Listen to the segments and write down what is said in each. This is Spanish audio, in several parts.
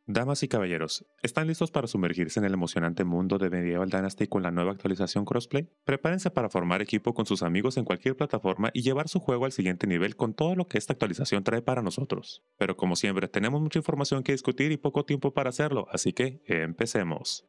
Damas y caballeros, ¿están listos para sumergirse en el emocionante mundo de Medieval Dynasty con la nueva actualización Crossplay? Prepárense para formar equipo con sus amigos en cualquier plataforma y llevar su juego al siguiente nivel con todo lo que esta actualización trae para nosotros. Pero como siempre, tenemos mucha información que discutir y poco tiempo para hacerlo, así que empecemos.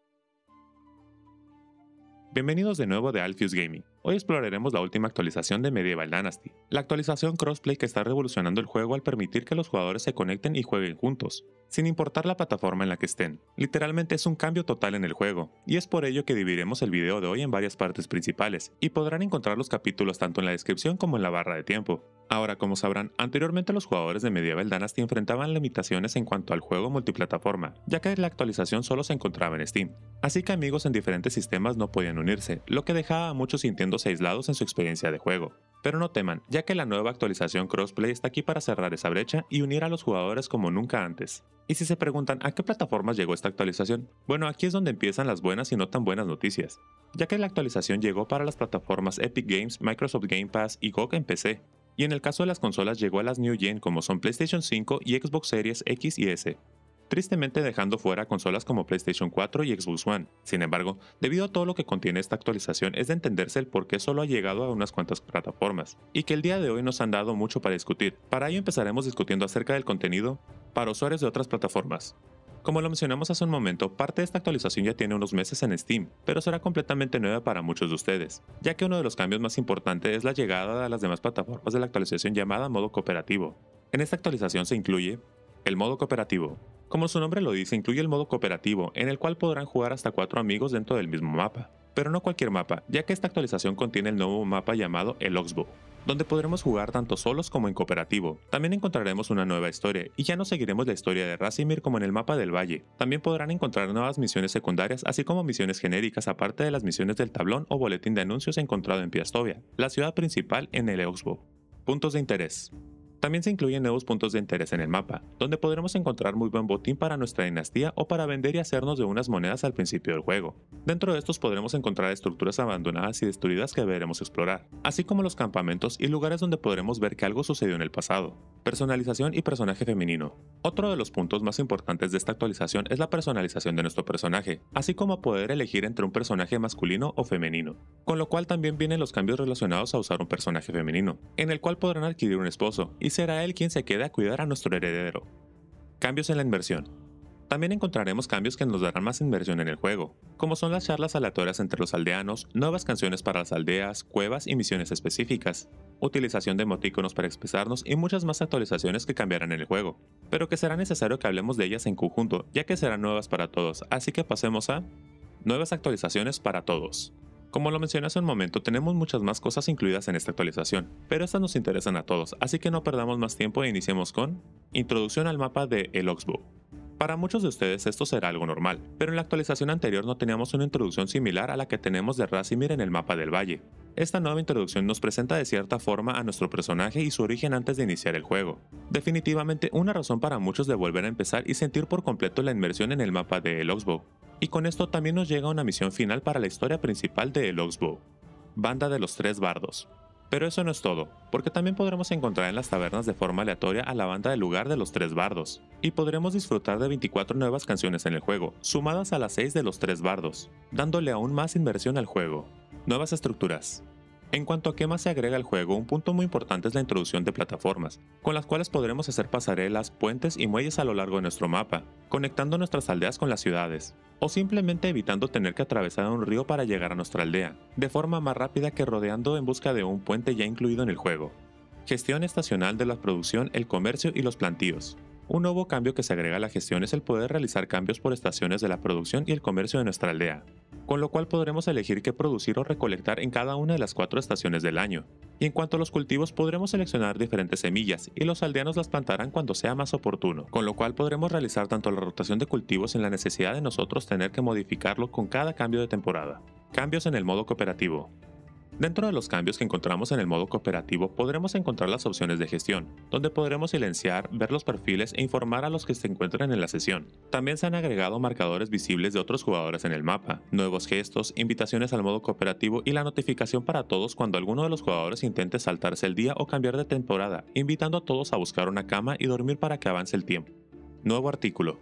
Bienvenidos de nuevo de Alpheus Gaming. Hoy exploraremos la última actualización de Medieval Dynasty, la actualización Crossplay que está revolucionando el juego al permitir que los jugadores se conecten y jueguen juntos, sin importar la plataforma en la que estén. Literalmente es un cambio total en el juego, y es por ello que dividiremos el video de hoy en varias partes principales, y podrán encontrar los capítulos tanto en la descripción como en la barra de tiempo. Ahora, como sabrán, anteriormente los jugadores de Medieval Dynasty enfrentaban limitaciones en cuanto al juego multiplataforma, ya que la actualización solo se encontraba en Steam. Así que amigos en diferentes sistemas no podían unirse, lo que dejaba a muchos sintiéndose aislados en su experiencia de juego. Pero no teman, ya que la nueva actualización Crossplay está aquí para cerrar esa brecha y unir a los jugadores como nunca antes. Y si se preguntan a qué plataformas llegó esta actualización, bueno, aquí es donde empiezan las buenas y no tan buenas noticias, ya que la actualización llegó para las plataformas Epic Games, Microsoft Game Pass y GOG en PC. Y en el caso de las consolas llegó a las New Gen como son PlayStation 5 y Xbox Series X y S, tristemente dejando fuera consolas como PlayStation 4 y Xbox One. Sin embargo, debido a todo lo que contiene esta actualización es de entenderse el por qué solo ha llegado a unas cuantas plataformas, y que el día de hoy nos han dado mucho para discutir. Para ello empezaremos discutiendo acerca del contenido para usuarios de otras plataformas. Como lo mencionamos hace un momento, parte de esta actualización ya tiene unos meses en Steam, pero será completamente nueva para muchos de ustedes, ya que uno de los cambios más importantes es la llegada a las demás plataformas de la actualización llamada modo cooperativo. En esta actualización se incluye el modo cooperativo. Como su nombre lo dice, incluye el modo cooperativo, en el cual podrán jugar hasta 4 amigos dentro del mismo mapa. Pero no cualquier mapa, ya que esta actualización contiene el nuevo mapa llamado el Oxbow, donde podremos jugar tanto solos como en cooperativo. También encontraremos una nueva historia, y ya no seguiremos la historia de Racimir como en el mapa del Valle. También podrán encontrar nuevas misiones secundarias, así como misiones genéricas aparte de las misiones del tablón o boletín de anuncios encontrado en Piastovia, la ciudad principal en el Oxbow. Puntos de interés. También se incluyen nuevos puntos de interés en el mapa, donde podremos encontrar muy buen botín para nuestra dinastía o para vender y hacernos de unas monedas al principio del juego. Dentro de estos podremos encontrar estructuras abandonadas y destruidas que deberemos explorar, así como los campamentos y lugares donde podremos ver que algo sucedió en el pasado. Personalización y personaje femenino. Otro de los puntos más importantes de esta actualización es la personalización de nuestro personaje, así como poder elegir entre un personaje masculino o femenino, con lo cual también vienen los cambios relacionados a usar un personaje femenino, en el cual podrán adquirir un esposo, y será él quien se quede a cuidar a nuestro heredero. Cambios en la inversión. También encontraremos cambios que nos darán más inversión en el juego, como son las charlas aleatorias entre los aldeanos, nuevas canciones para las aldeas, cuevas y misiones específicas, utilización de emoticonos para expresarnos y muchas más actualizaciones que cambiarán en el juego, pero que será necesario que hablemos de ellas en conjunto, ya que serán nuevas para todos, así que pasemos a nuevas actualizaciones para todos. Como lo mencioné hace un momento, tenemos muchas más cosas incluidas en esta actualización, pero estas nos interesan a todos, así que no perdamos más tiempo e iniciemos con Introducción al mapa de El Oxbow. Para muchos de ustedes esto será algo normal, pero en la actualización anterior no teníamos una introducción similar a la que tenemos de Racimir en el mapa del Valle. Esta nueva introducción nos presenta de cierta forma a nuestro personaje y su origen antes de iniciar el juego. Definitivamente una razón para muchos de volver a empezar y sentir por completo la inmersión en el mapa de El Oxbow. Y con esto también nos llega una misión final para la historia principal de El Oxbow, Banda de los Tres Bardos. Pero eso no es todo, porque también podremos encontrar en las tabernas de forma aleatoria a la banda del lugar de los Tres Bardos, y podremos disfrutar de 24 nuevas canciones en el juego, sumadas a las 6 de los Tres Bardos, dándole aún más inversión al juego. Nuevas estructuras. En cuanto a qué más se agrega al juego, un punto muy importante es la introducción de plataformas, con las cuales podremos hacer pasarelas, puentes y muelles a lo largo de nuestro mapa, conectando nuestras aldeas con las ciudades, o simplemente evitando tener que atravesar un río para llegar a nuestra aldea, de forma más rápida que rodeando en busca de un puente ya incluido en el juego. Gestión estacional de la producción, el comercio y los plantíos. Un nuevo cambio que se agrega a la gestión es el poder realizar cambios por estaciones de la producción y el comercio de nuestra aldea, con lo cual podremos elegir qué producir o recolectar en cada una de las 4 estaciones del año. Y en cuanto a los cultivos, podremos seleccionar diferentes semillas y los aldeanos las plantarán cuando sea más oportuno, con lo cual podremos realizar tanto la rotación de cultivos sin la necesidad de nosotros tener que modificarlo con cada cambio de temporada. Cambios en el modo cooperativo. Dentro de los cambios que encontramos en el modo cooperativo podremos encontrar las opciones de gestión, donde podremos silenciar, ver los perfiles e informar a los que se encuentran en la sesión. También se han agregado marcadores visibles de otros jugadores en el mapa, nuevos gestos, invitaciones al modo cooperativo y la notificación para todos cuando alguno de los jugadores intente saltarse el día o cambiar de temporada, invitando a todos a buscar una cama y dormir para que avance el tiempo. Nuevo artículo.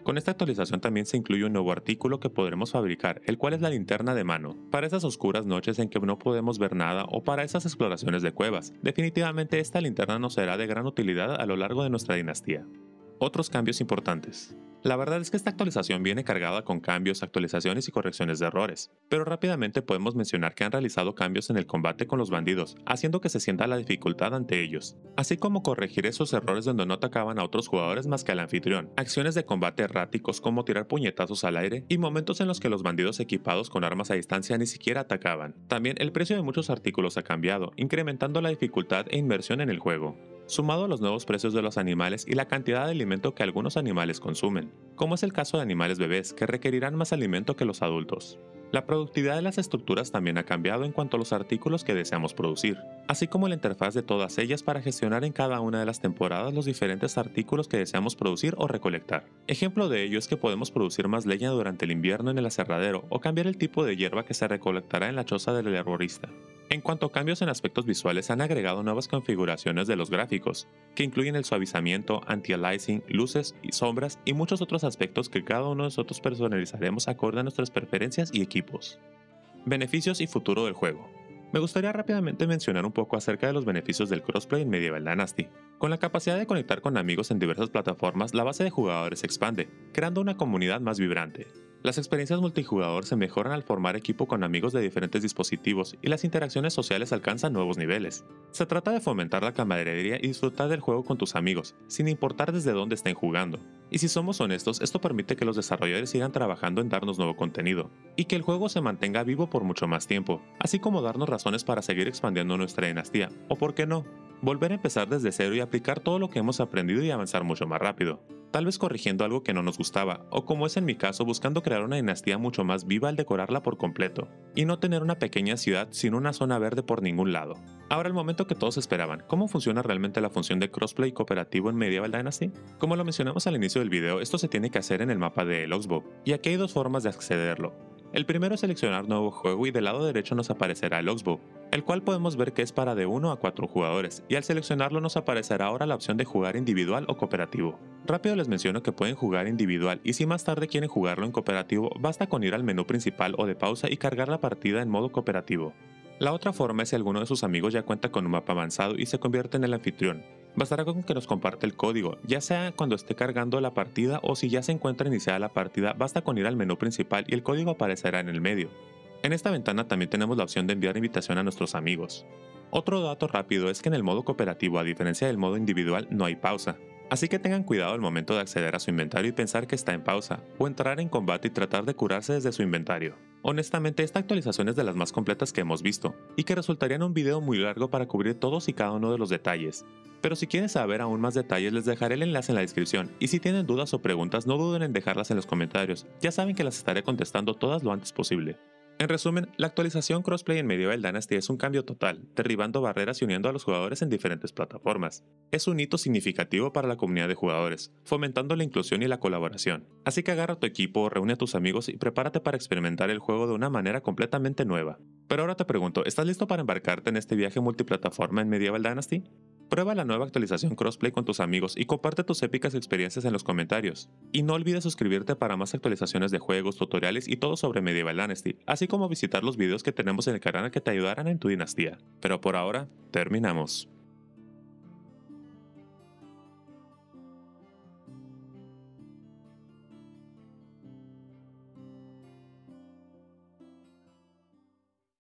Con esta actualización también se incluye un nuevo artículo que podremos fabricar, el cual es la linterna de mano, para esas oscuras noches en que no podemos ver nada o para esas exploraciones de cuevas. Definitivamente esta linterna nos será de gran utilidad a lo largo de nuestra dinastía. Otros cambios importantes. La verdad es que esta actualización viene cargada con cambios, actualizaciones y correcciones de errores, pero rápidamente podemos mencionar que han realizado cambios en el combate con los bandidos, haciendo que se sienta la dificultad ante ellos, así como corregir esos errores donde no atacaban a otros jugadores más que al anfitrión, acciones de combate erráticos como tirar puñetazos al aire y momentos en los que los bandidos equipados con armas a distancia ni siquiera atacaban. También el precio de muchos artículos ha cambiado, incrementando la dificultad e inversión en el juego, sumado a los nuevos precios de los animales y la cantidad de alimento que algunos animales consumen, como es el caso de animales bebés que requerirán más alimento que los adultos. La productividad de las estructuras también ha cambiado en cuanto a los artículos que deseamos producir, así como la interfaz de todas ellas para gestionar en cada una de las temporadas los diferentes artículos que deseamos producir o recolectar. Ejemplo de ello es que podemos producir más leña durante el invierno en el aserradero o cambiar el tipo de hierba que se recolectará en la choza del herborista. En cuanto a cambios en aspectos visuales, han agregado nuevas configuraciones de los gráficos, que incluyen el suavizamiento, anti-aliasing, luces y sombras y muchos otros aspectos que cada uno de nosotros personalizaremos acorde a nuestras preferencias y equipos. Beneficios y futuro del juego. Me gustaría rápidamente mencionar un poco acerca de los beneficios del crossplay en Medieval Dynasty. Con la capacidad de conectar con amigos en diversas plataformas, la base de jugadores se expande, creando una comunidad más vibrante. Las experiencias multijugador se mejoran al formar equipo con amigos de diferentes dispositivos y las interacciones sociales alcanzan nuevos niveles. Se trata de fomentar la camaradería y disfrutar del juego con tus amigos, sin importar desde dónde estén jugando. Y si somos honestos, esto permite que los desarrolladores sigan trabajando en darnos nuevo contenido, y que el juego se mantenga vivo por mucho más tiempo, así como darnos razones para seguir expandiendo nuestra dinastía, o por qué no, volver a empezar desde cero y aplicar todo lo que hemos aprendido y avanzar mucho más rápido. Tal vez corrigiendo algo que no nos gustaba, o como es en mi caso buscando crear una dinastía mucho más viva al decorarla por completo, y no tener una pequeña ciudad sin una zona verde por ningún lado. Ahora el momento que todos esperaban, ¿cómo funciona realmente la función de crossplay cooperativo en Medieval Dynasty? Como lo mencionamos al inicio del video, esto se tiene que hacer en el mapa de El Oxbow, y aquí hay dos formas de accederlo. El primero es seleccionar nuevo juego y del lado derecho nos aparecerá el Oxbow, el cual podemos ver que es para de 1 a 4 jugadores, y al seleccionarlo nos aparecerá ahora la opción de jugar individual o cooperativo. Rápido les menciono que pueden jugar individual y si más tarde quieren jugarlo en cooperativo, basta con ir al menú principal o de pausa y cargar la partida en modo cooperativo. La otra forma es si alguno de sus amigos ya cuenta con un mapa avanzado y se convierte en el anfitrión. Bastará con que nos comparte el código, ya sea cuando esté cargando la partida o si ya se encuentra iniciada la partida, basta con ir al menú principal y el código aparecerá en el medio. En esta ventana también tenemos la opción de enviar invitación a nuestros amigos. Otro dato rápido es que en el modo cooperativo, a diferencia del modo individual, no hay pausa. Así que tengan cuidado al momento de acceder a su inventario y pensar que está en pausa, o entrar en combate y tratar de curarse desde su inventario. Honestamente, esta actualización es de las más completas que hemos visto, y que resultaría en un video muy largo para cubrir todos y cada uno de los detalles. Pero si quieren saber aún más detalles les dejaré el enlace en la descripción, y si tienen dudas o preguntas no duden en dejarlas en los comentarios, ya saben que las estaré contestando todas lo antes posible. En resumen, la actualización crossplay en Medieval Dynasty es un cambio total, derribando barreras y uniendo a los jugadores en diferentes plataformas. Es un hito significativo para la comunidad de jugadores, fomentando la inclusión y la colaboración. Así que agarra a tu equipo, reúne a tus amigos y prepárate para experimentar el juego de una manera completamente nueva. Pero ahora te pregunto, ¿estás listo para embarcarte en este viaje multiplataforma en Medieval Dynasty? Prueba la nueva actualización crossplay con tus amigos y comparte tus épicas experiencias en los comentarios. Y no olvides suscribirte para más actualizaciones de juegos, tutoriales y todo sobre Medieval Dynasty, así como visitar los videos que tenemos en el canal que te ayudarán en tu dinastía. Pero por ahora, terminamos.